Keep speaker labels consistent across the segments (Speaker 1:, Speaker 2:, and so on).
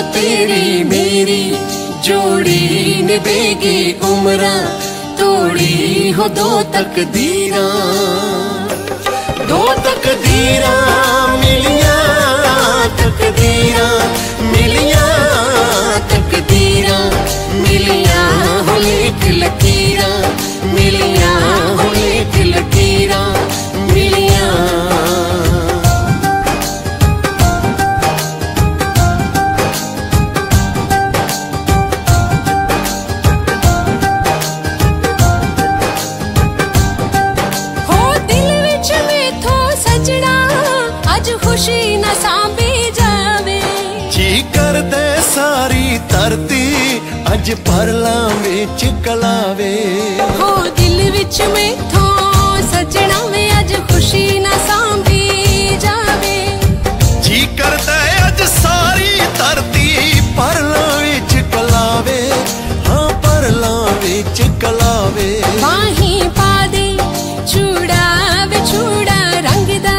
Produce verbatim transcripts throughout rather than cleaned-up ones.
Speaker 1: तेरी मेरी जोड़ी निभेगी उम्रा, तोड़ी हो दो तकदीरा। दो तकदीरा मिलिया, तकदीरा मिलिया, तकदीरा मिलिया हो लेक लकीरा, मिलिया हो लेक लकीरा मिलिया। खुशी न सांभी जावे, जी कर दे सारी धरती अज परला विच कलावे। हो दिल विच मैथों सजना वे अज खुशी न सांभी जावे, जी कर दे अज सारी धरती परला विच कलावे। हाँ परला विच कलावे। बाही पा दे चूड़ा वे चूड़ा रंग दा,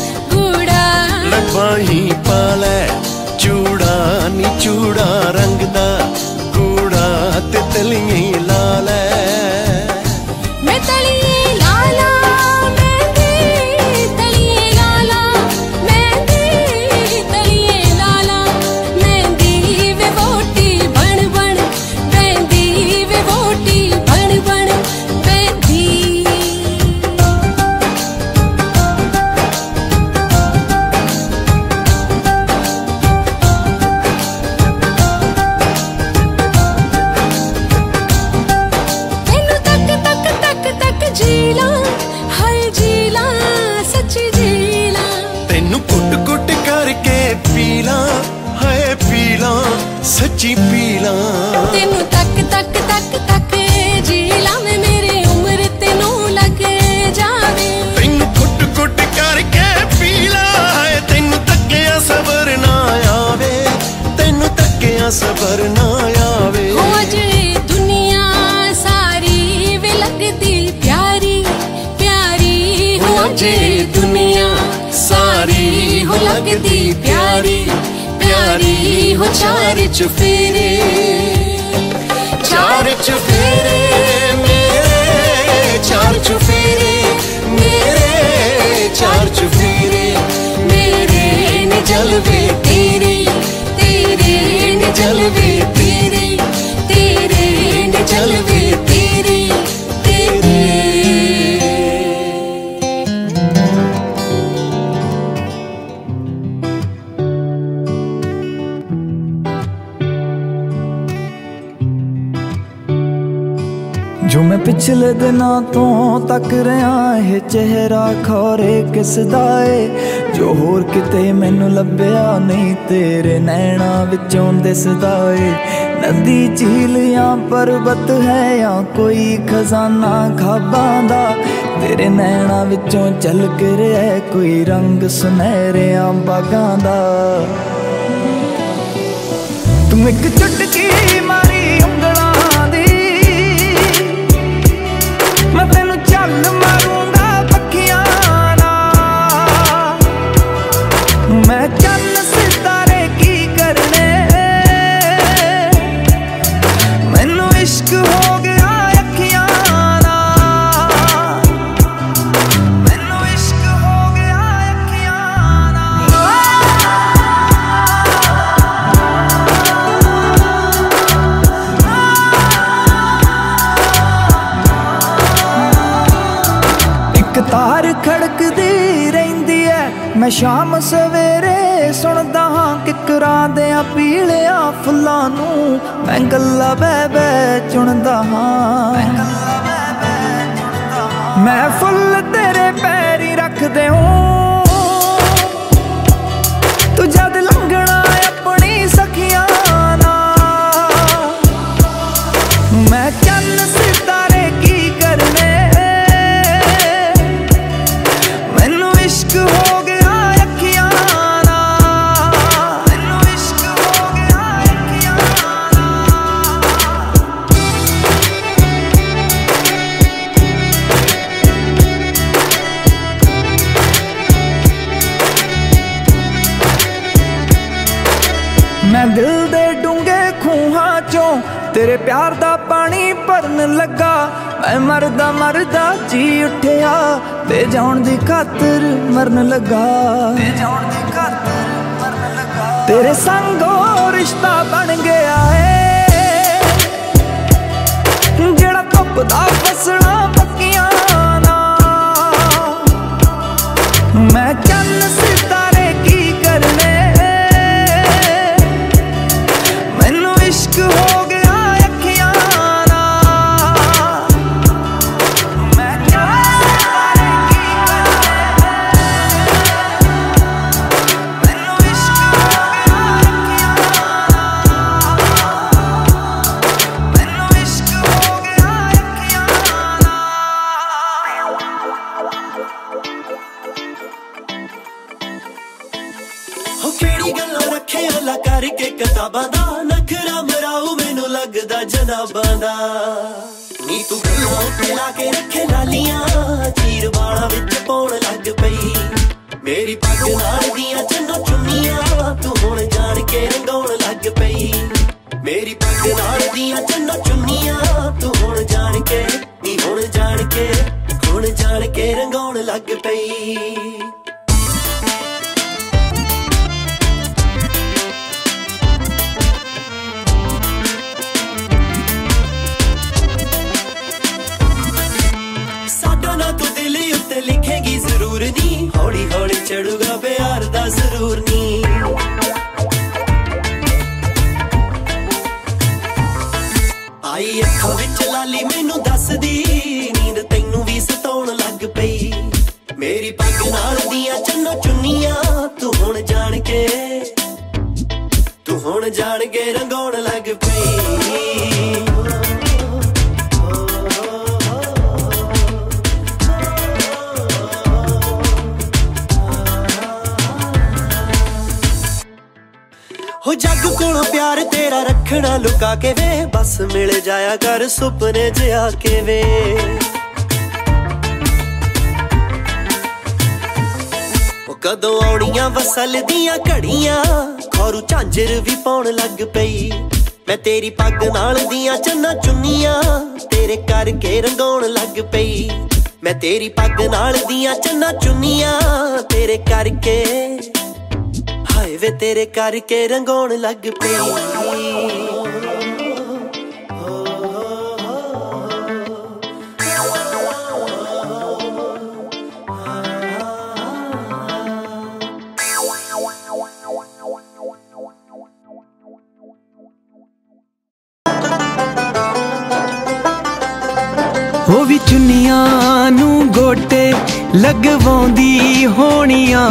Speaker 1: बाही पाले चूड़ा नी चूड़ा रंग दा, कूड़ा ते तलिए लाल मैं तलिए लाला, मेहंदी तलिए लाला, मेहंदी तलिए लाला, मेहंदी वे वोटी बन बन, मेहंदी वे वोटी बन बन मेहंदी। सच्ची पीला तेनू तक तक तक तक जीला में मेरी उम्र तेनू लग जावे। तेनू कुट कुट करके पीला है, तेनू तकिया सबर ना आवे, तेनू तकिया सबर ना आवे। हो अज दुनिया सारी वे लगदी प्यारी प्यारी, हो अज दुनिया सारी हो लगदी प्यारी प्यारी। हो चार चुफेरे चार चुफेरे मेरे, चार चुफेरे मेरे, चार चुफेरे मेरे ने जलवे तेरे, तेरे ने जलवे तेरे, तेरे ने जलवे तेरे तेरे।
Speaker 2: जो मैं पिछले दिनों तो तक रहा है चेहरा खौरे किसदा है, जो होर किते मैनू लभ्या नहीं तेरे नैना विचों दिसदा है। नदी झील या पर्वत है या कोई खजाना खाबां दा, तेरे नैना विचों झलक रहा है कोई रंग सुनहरे बागां दा। तुम एक चुटकी मारी उंगलां दी, मैं तेनू चल मारूंगा पखियां नाल, मैं चन्न सितारे की करने, मैनू इश्क हो गया अखियां नाल, मैनू इश्क हो गया अखियां तार खड़कदी रहिंदी है, मैं शाम सवेरे सुनदा हां किकरां दे पीलिया फुल्लां नू, मैं गल्ला बह बह चुनदा हां। मैं फुल तेरे पैरी रख दे तू जद लंघना अपनी सखियां नाल, मैं चन्न सितारे की करने, इश्क हो गया अखियां नाल, मैनू इश्क हो गया अखियां नाल। तेरे प्यार दा पानी भरन लगा मैं मरदा मरदा जी उठिया ते जान दी खातर मरन लगा ते जान दी खातर मरन लगा तेरे संगो रिश्ता बन गया है जेड़ा धुपदा फसना पक्कियां ना मैं चन्न सितारे की करने मैनू इश्क हो गया
Speaker 3: करके किताबां दा नखरा मराऊ मैनू लगदा जनाबां दा नी तू गल्लां उत्ते ला के रखे लालियां चीर बालां विच पौण लग पई मेरी पग नाल दियां चन्नो चुन्नियां तू हुण जान के रंगाउण लग पई मेरी पग नाल दियां चन्नो चुन्नियां तू हुण जान के नी हुण जान के हुण जान के रंगाउण लग पई लिखेगी जरूर नी हौली हौली चढ़ूगा प्यार दा जरूर नी आई अखां विच लाली मैनू दस दी नींद तैनू भी सताउण लग पई मेरी पग नाल दियां चन्नो चुन्नियां तू हुण जान के तू हुण जान के रंगाउण लग पई हो जग कोलों प्यार तेरा रखना लुका के वे बस मिल जाया कर सुपने च आके वे कदों आउणियां वसल दियां घड़ियां खौरू झांजर भी पौण लग पई मैं तेरी पग नाल दियां चन्ना चुन्नियां तेरे करके रंगाउण लग पई मैं तेरी पग नाल दियां चन्ना चुन्नियां तेरे करके हाय वे तेरे करके रंगाउण लग पई
Speaker 2: हो भी चुन्नियां नू गोटे लगवाउंदी होणियां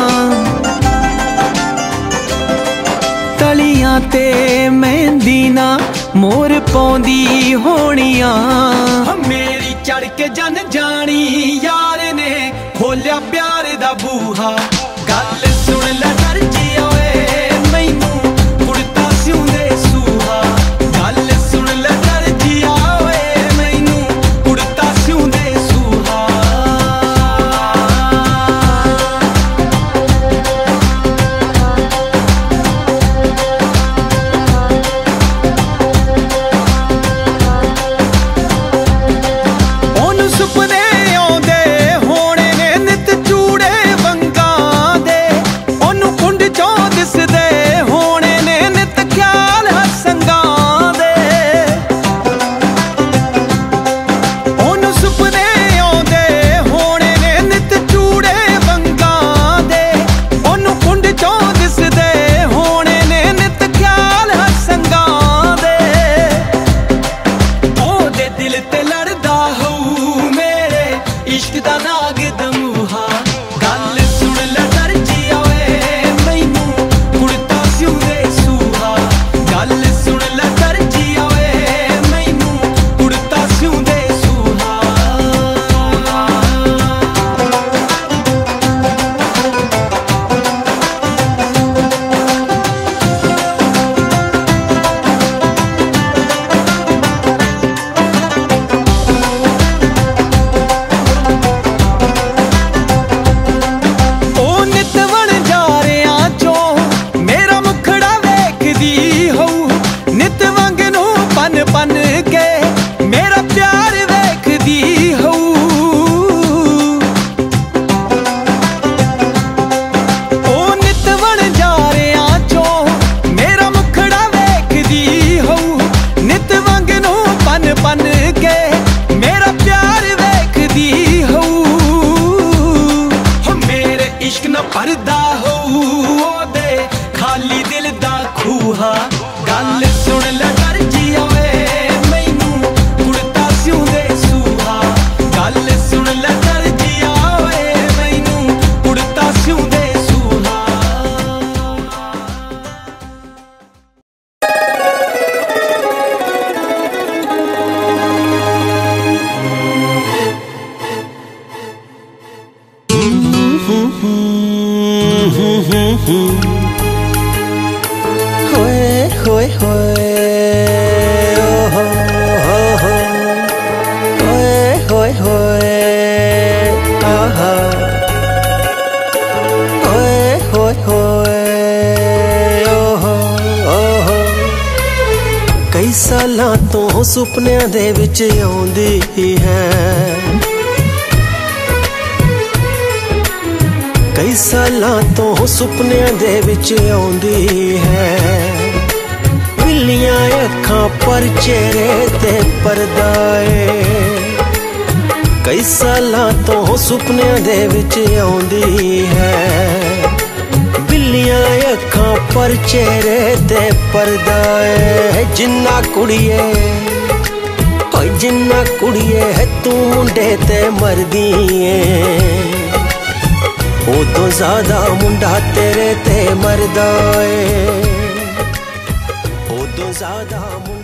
Speaker 2: तलियां ते मेहंदी ना मोर पाउंदी होणियां मेरी चढ़ के जन जानी यार ने खोलिया प्यार दा बूहा गल सुन ले दर्जिया ओए मैनू कुड़ता सिउंदे सूहा गल सुन ले दर्जिया ओए मैनू कुड़ता सिउंदे सूहा ओनू सुपने आउंदे होणे ने नित चूड़े वंगां दे ओनू कुंड चों दिसदे होणे ने नित ख्याल हसंगां दे ओनू सुपने आउंदे होणे ने नित चूड़े वंगां दे ओनू कुंड चों दिसदे होणे ने नित ख्याल हसंगां दे ओदे दिल ते लड़दा होऊ मेरे इश्क दा नाग दमूहा गल सुन ले दर्जिया ओए मैनू कुड़ता सिउंदे सूहा गल सुन ले दर्जिया ओए मैनू कुड़ता सिउंदे सूहा परदा होऊ ओदे खाली दिल दा खूहा गल सुन ले दर्जिया वे मैनू कुड़ता सिउंदे सूहा गल सुन ले दर्जिया वे मैनू कुड़ता सिउंदे सूहा
Speaker 3: होए होए होए ओ हो हो हो होए होए होए आहा होए होए होए ओ हो ओ हो कई सालां तो सुपनियां दे विच आउंदी है कई सालां तो सुपनियां दे विच आउंदी है बिल्लियां अखां पर चेहरे ते पर्दा ए कई सालां तो सुपनियां दे विच आउंदी है बिल्लियां अखां पर चेहरे ते पर्दा ए जिन्ना कुड़िए ओए जिन्ना कुड़िए है तू मुंडे ते मरदी ए उदों ज्यादा मुंडा तेरे ते मरदा ए उदों ज्यादा